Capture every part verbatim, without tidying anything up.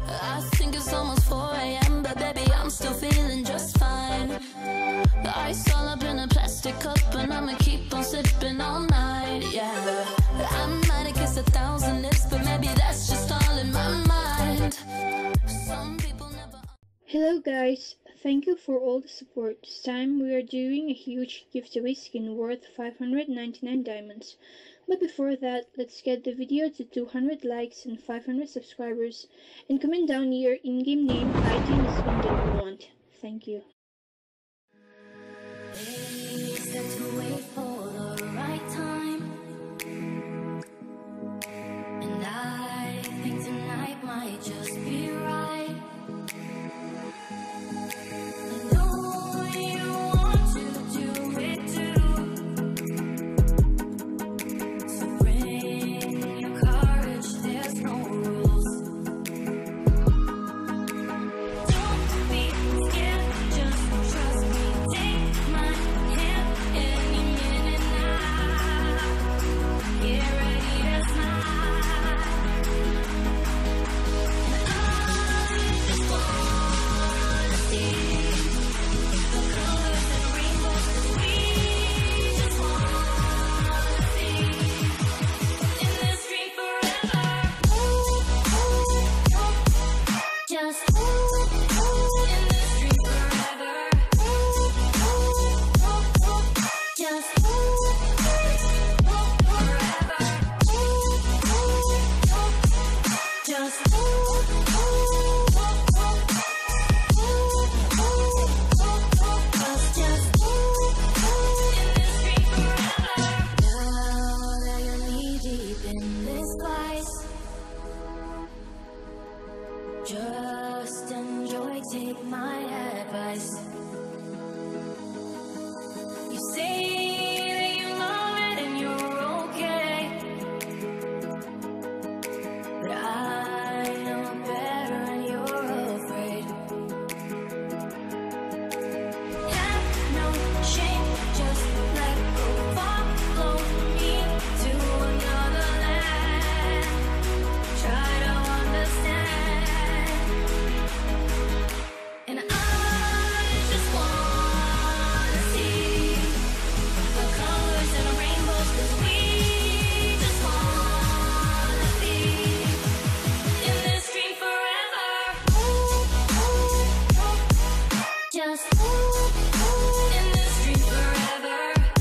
I think it's almost four A M but baby, I'm still feeling just fine. The ice all up in a plastic cup and I'ma keep on sipping all night, yeah. I might have kissed a thousand lips, but maybe that's just all in my mind. Some people never... Hello guys, thank you for all the support. This time we are doing a huge giveaway skin worth five hundred ninety-nine diamonds. But before that, let's get the video to two hundred likes and five hundred subscribers, and comment down your in-game name, I D, and the skin that you want. Thank you. To wait for the right time, and I think tonight might just be right. I know you want to do it too, so bring your courage, there's no rules. Don't be scared, just trust me, take my hand. Just enjoy, take my advice. You say that you love it and you're okay, but I know better and you're afraid. Have no shame, just let go, follow me to another land. Try to understand. And I just wanna see the colors and the rainbows, 'cause we just wanna be in this dream forever. Just in this dream forever.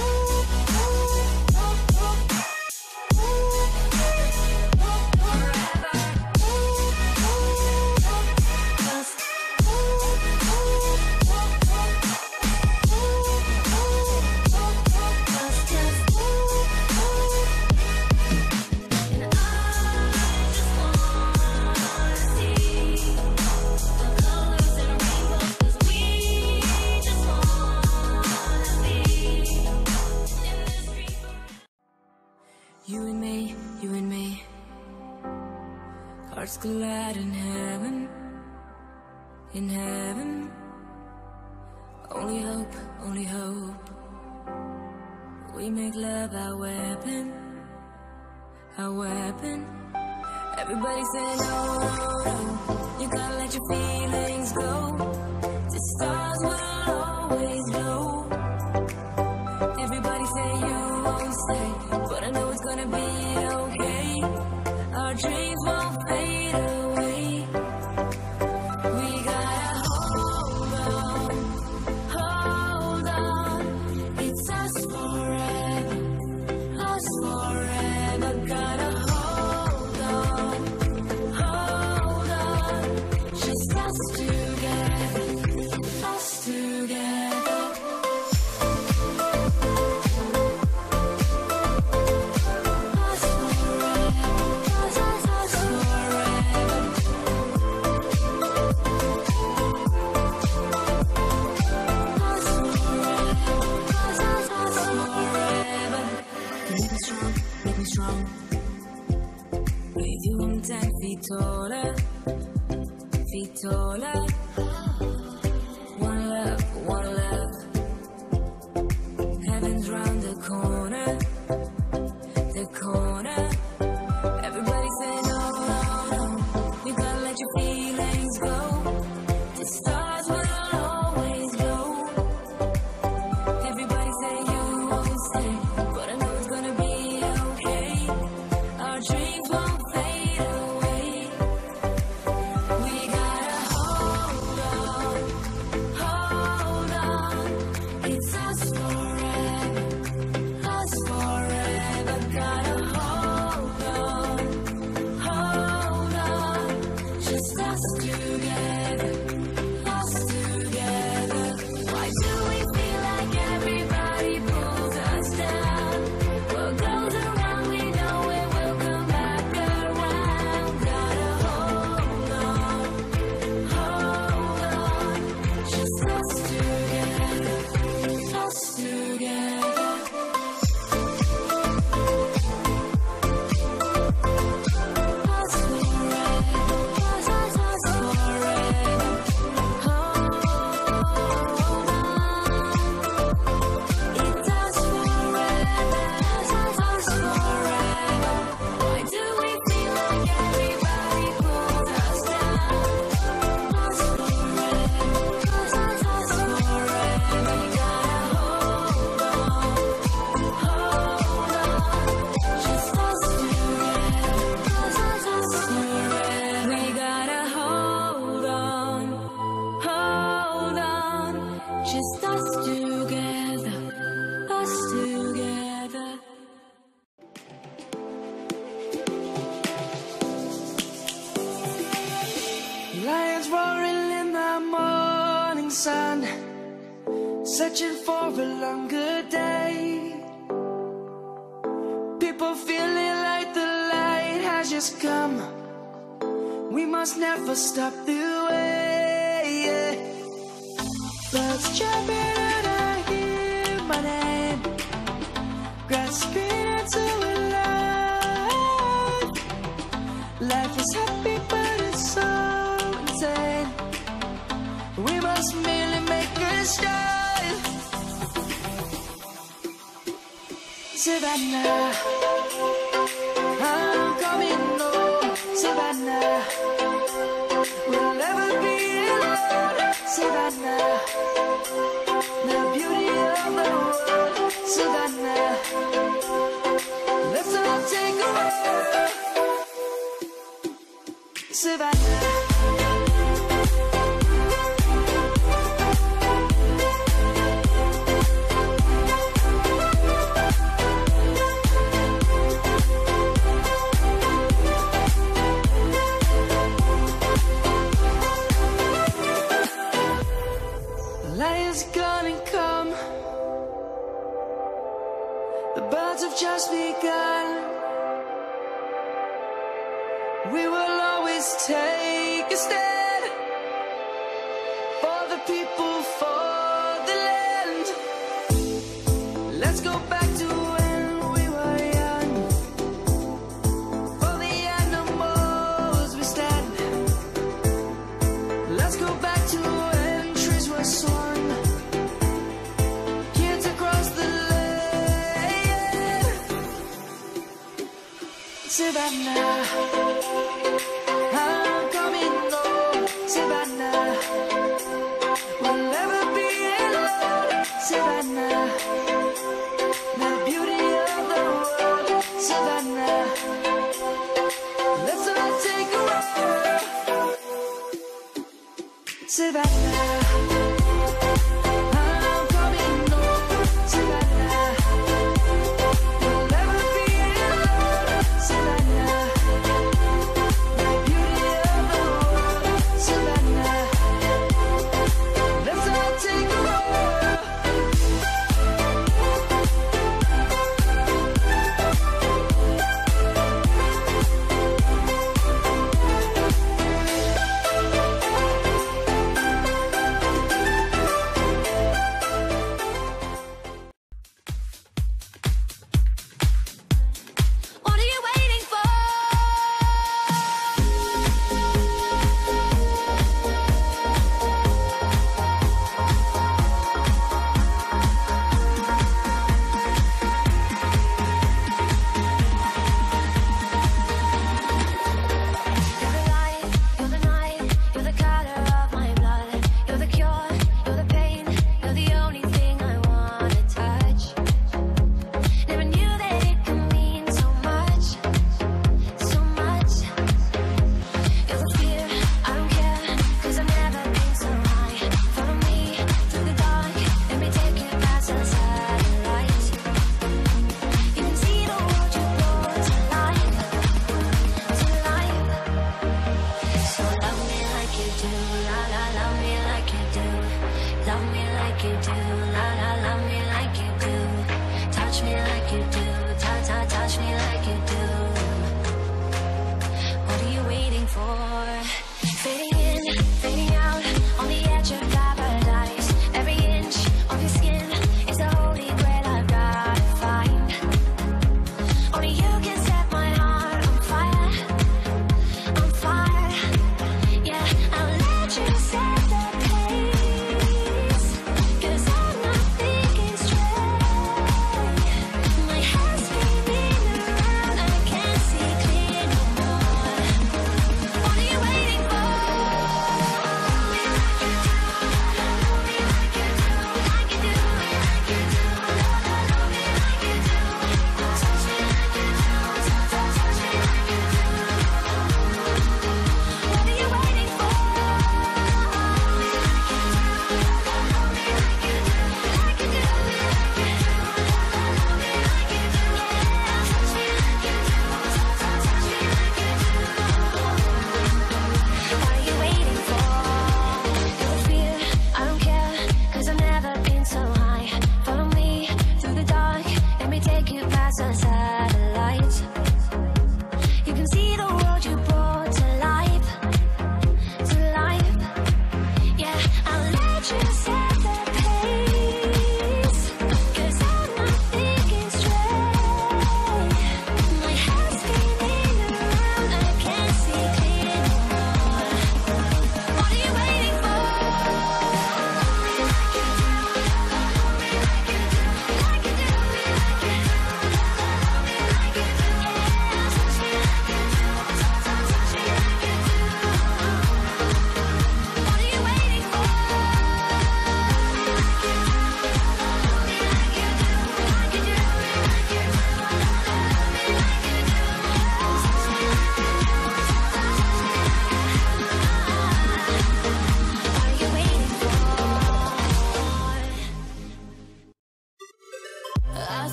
You and me, you and me, hearts collide in heaven, in heaven. Only hope, only hope, we make love our weapon, our weapon. Everybody say no, no, no, you gotta let your feelings go. The stars will always glow. Everybody say you won't stay, but I know it's gonna be okay. Our dreams won't fade away. We gotta hold on, hold on. It's us forever, us forever. Gotta hold on, hold on. Just us together, us together. With you I'm ten feet taller, feet taller. One love, one love. Heaven's round the corner, the corner. Everybody say no, no, no. You gotta let let your feelings go. The stars will always glow. Everybody say you won't stay, but I know it's gonna be okay. Our dreams won't fade away. We gotta hold on, hold on. It's us forever, us forever. Gotta hold on, hold on. Just us together, us together. Why do we feel like everybody pulls us down? What goes around, we know it will come back around. Gotta hold on, hold on. Just us together, us together. Us forever, us, us, us forever. Hold on. It's us forever, us, us, us forever. Why do we feel like everybody pulls us down? Us forever, us, us, us forever. You gotta hold on, hold on. Just us together, us, us, us forever. We gotta hold on, hold on. Just us together, us together. Lions roaring in the morning sun, searching for a longer day. People feeling like the light has just come. We must never stop the way. Birds jumping and I hear my name, grasping into a life. Life is happy but it's so insane. We must merely make a start. Savannah, I'm coming home. Savannah, we'll never be alone. Savannah, the beauty of the world. Savannah, let's all take a walk. Savannah. Lion's gonna come. The birds have just begun. We will always take a stand for the people, for the land. Let's go back to when we were young. For the animals we stand. Let's go back to when trees were swung. Kids across the land. Savannah, I'm coming home. Savannah, we'll never be alone. Savannah, the beauty of the world. Savannah, let's all take a walk. Savannah, I'm coming home. Savannah, we'll never be alone. Savannah, the beauty of the world. Savannah, let's all take a walk.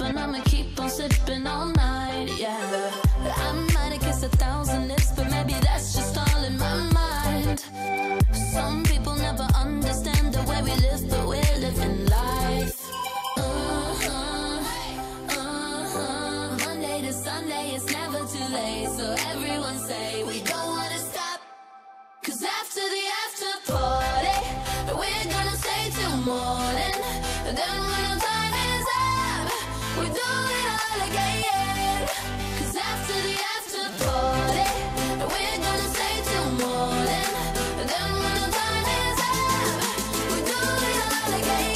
and I'ma keep on sipping all night, yeah. I might have kissed a thousand lips, but maybe that's just all in my mind. Some people never understand the way we live, but we're living life. Uh-huh, uh-huh. Monday to Sunday, it's never too late, so everyone say we don't wanna stop. Cause after the after party, we're gonna stay till morning. And then when the time is up, we do it all again. Cause after the after party, we're gonna stay till morning. And then when the time is up, we do it all again.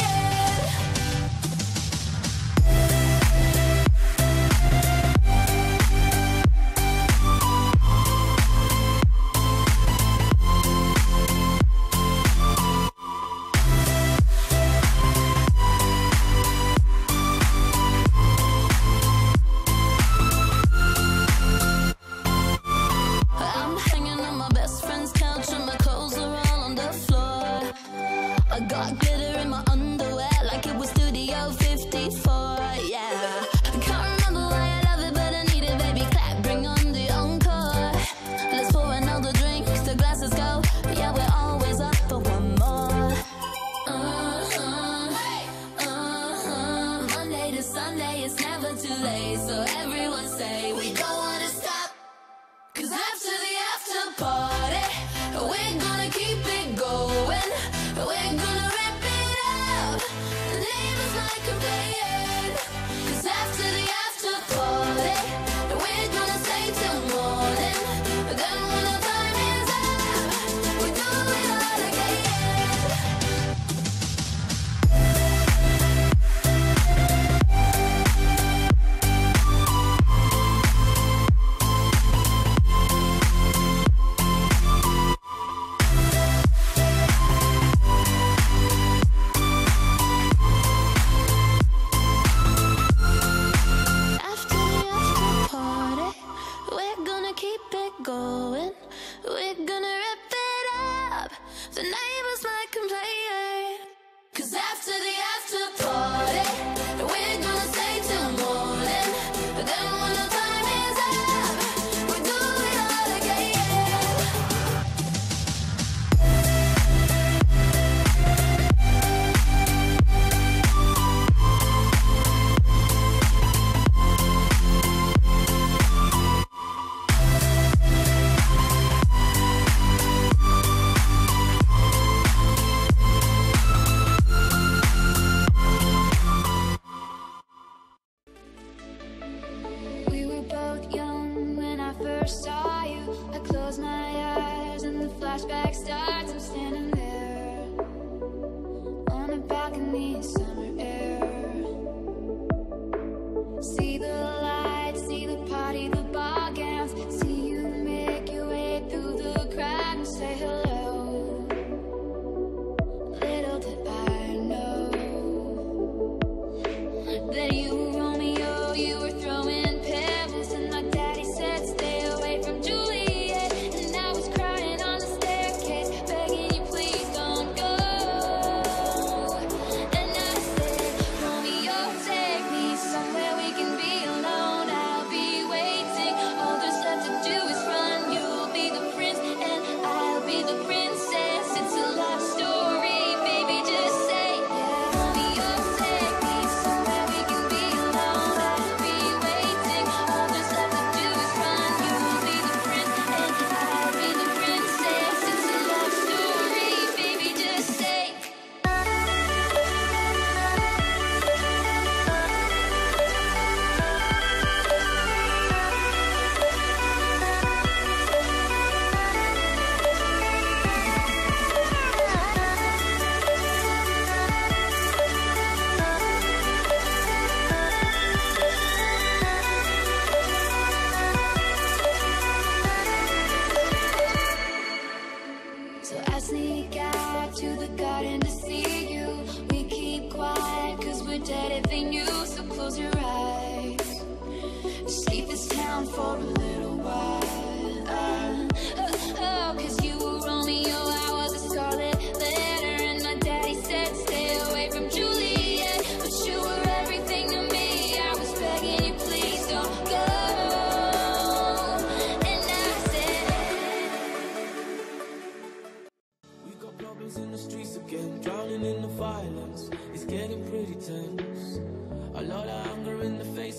I'm hanging on my best friend's couch and my clothes are all on the floor. I got glitter in my underwear like it was Studio fifty-four, yeah. I can't remember why I love it, but I need it, baby. Clap, bring on the encore. Let's pour another drink, the glasses go. Yeah, we're always up for one more. Uh-huh, uh-huh. Monday to Sunday, it's never too late, so everyone say we don't wanna stop. Cause after the after party, we're gonna keep it going. We're gonna rip it out. The neighbors like complaining. Cause after the after party, we're gonna stay till morning. Then when the time is up, we do it all again.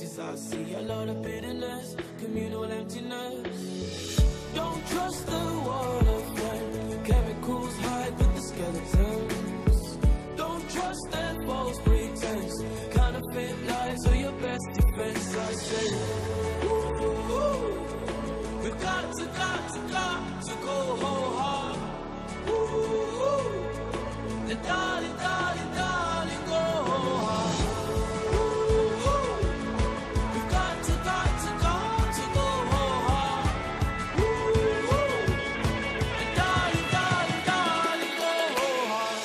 faces I see, a lot of bitterness, communal emptiness. Don't trust the water friend, chemicals hide with the skeletons. Don't trust that false pretense, counterfeit lies are your best defense. I say, ooh, ooh, ooh. We've got to, got to, got to go whole hard. Ooh, ooh, ooh. And darling, darling, darling, go whole hard. Ooh, ooh. We've got to, got to, got to go whole hard. Ooh, ooh. And darling, darling, darling, go whole hard.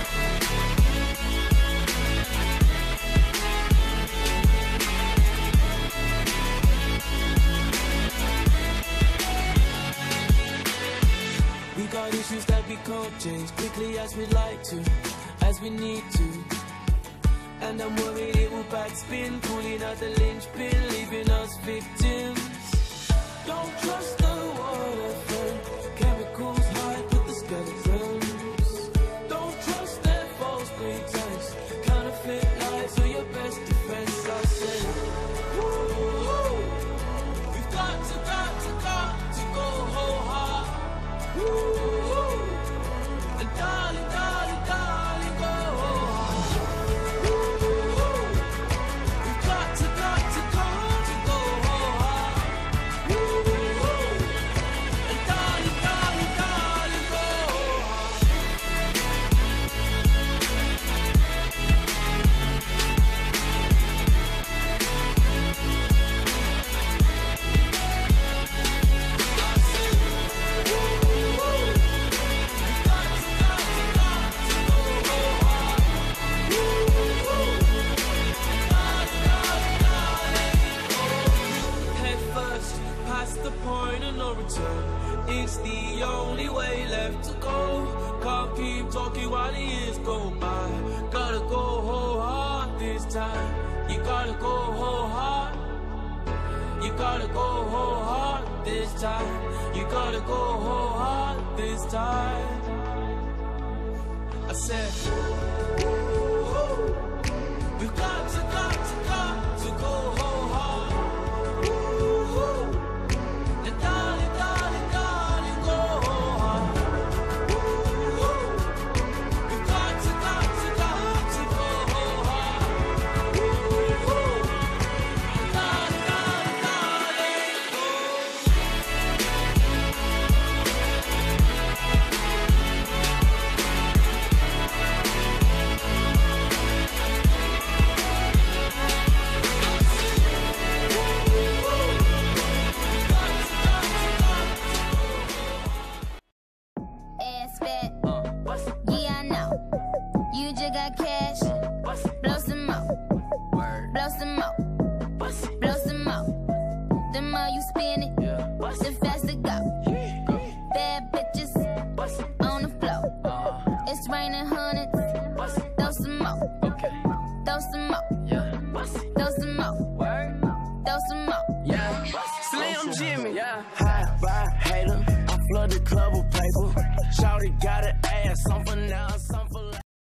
We got issues that we can't change quickly as we'd like to, as we need to. And I'm worried it will backspin, pulling out the linchpin, leaving us victims. Don't trust the water friend, chemicals hide with the skeletons. Don't trust that false pretense, counterfeit lies are your best defense. I say, ooh, ooh. We've got to, got to, got to go whole hard. Ooh, ooh. And darling, darling, darling, go hard. Ooh, ooh. We've got to, got to, got to go hard. Ooh, ooh. And darling, darling, darling, go hard. I say, ooh, ooh. We've got to, got to, got to go hard. Ooh, ooh. Darling, darling, darling, go. Head first, past the point of no return. It's the only way left to go. Can't keep talking while the years go by. Gotta go whole hard this time. You gotta go whole hard. You gotta go whole hard this time. You gotta go whole hard this time. I said, ooh, ooh. We've got to, got to, got to go whole hard. Ooh, ooh. And darling, darling, darling, go whole hard. Ooh, ooh. We've got to, got to, got to go whole hard. Ooh, ooh. And darling, darling, darling, go. Ass fat, yeah, I know. You just got cash, blow some more, blow some more, blow some more. The more you spin it, the faster go. Bad bitches on the floor. It's raining hundreds, throw some more, throw some more.